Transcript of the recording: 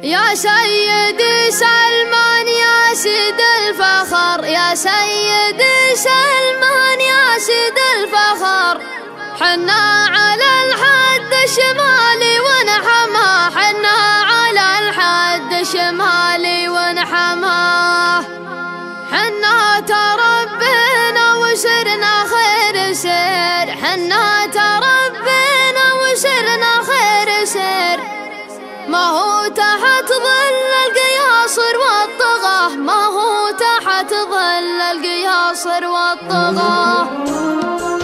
يا سيدي سلمان يا سيد الفخر، يا سيدي سلمان يا سيد الفخر، حنا على الحد الشمالي ونحماه، حنا على الحد الشمالي ونحماه، حنا تربينا وسرنا خير سير، حنا تربينا وسرنا خير سير، ما هو تحت ظل القياصر والطغاة، ما هو تحت ظل القياصر والطغاة.